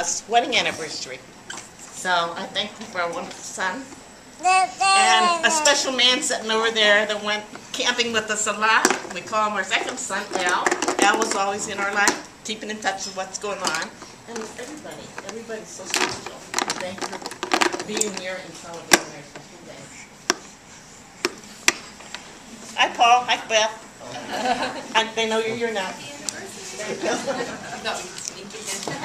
wedding anniversary. So I thank you for our wonderful son. And a special man sitting over there that went camping with us a lot. We call him our second son, Al. Al was always in our life, keeping in touch with what's going on. And everybody's so special. Thank you for being here and celebrating our special day. Hi, Paul. Hi, Beth. They know you're here now. There you go.